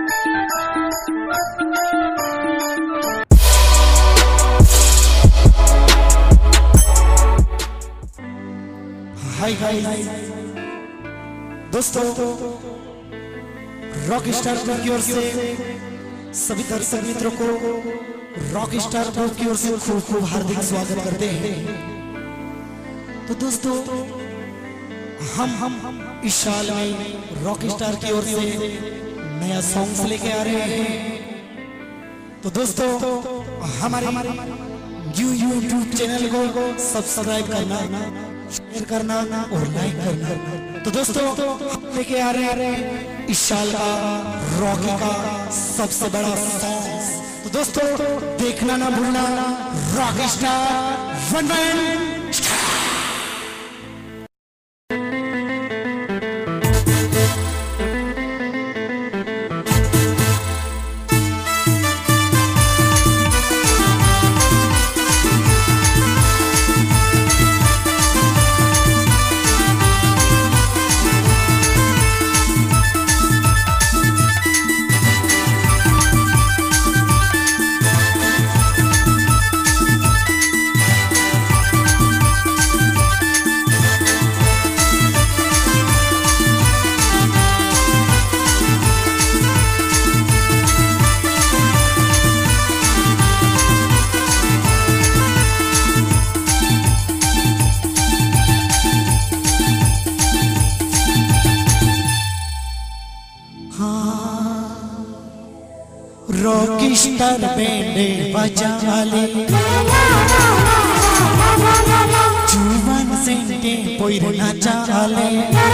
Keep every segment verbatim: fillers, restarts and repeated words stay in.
हाय guys दोस्तों, rock star group की ओर से सभी दर्शक मित्रों को रॉक स्टार ग्रुप की ओर से खूब खूब हार्दिक स्वागत करते हैं। तो दोस्तों, हम हम इस साल में रॉक स्टार की ओर से नया सॉन्ग्स लेके आ रहे हैं। तो दोस्तों, हमारे यूट्यूब चैनल को सब्सक्राइब करना, शेयर करना और लाइक करना। तो दोस्तों, हम लेके आ रहे हैं इस साल का रॉकी का सबसे बड़ा सॉन्ग। तो दोस्तों, देखना ना भूलना, rock star one man. Rock star band बजा ले, जुबान सेंटे पोइर नाचा ले।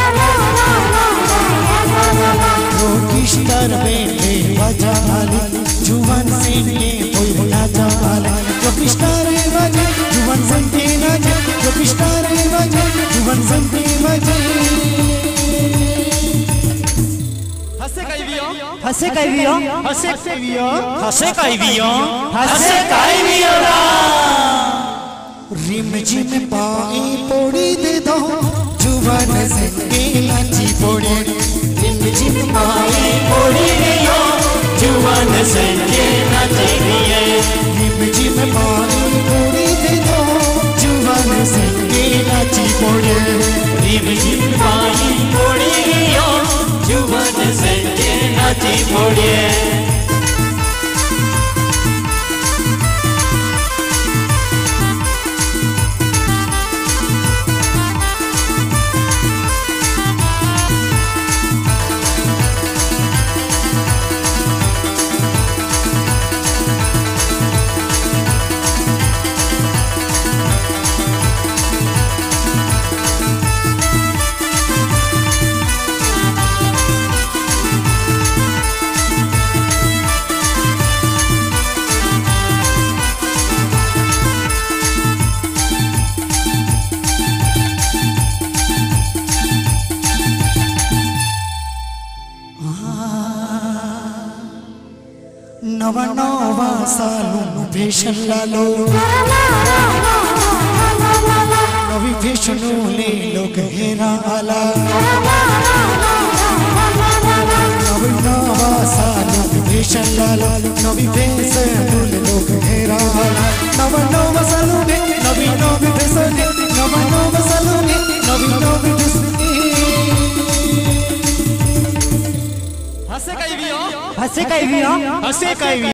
रॉक स्टार बैंड बजा ले, जुबान सेंटे पोइर नाचा ले। रॉक स्टार बजे, जुबान सेंटे नाचे। रॉक स्टार बजे, जुबान सेंटे बजे। हसे काई बियो, हसे काई बियो, हसे काई बियो, हसे काई बियो, हसे काई बियो ना। रिम जिम पाई पोड़ी दे दो, जुबान से नाची पोड़ी। रिम जिम पाई पोड़ी दे दो, जुबान से नाची दिए। रिम जिम पाई पोड़ी दे दो, जुबान से नाची पोड़ी। रिम जिम पाई पोड़ी दियो, जुबान से नाची पोड़ी। नवा नवा सालू फैशन लालो, नवी फैशन ले लोग हेरा आला। नवी नवा सालू फैशन लालो, नवी फैशन ले लोग हेरा आला। नवा नवा सालू में नवी नवी फैशन, नवा नवा सालू में नवी नवी फैशन। हसे काई बियो, हसे काई बियो, हसे काई बियो।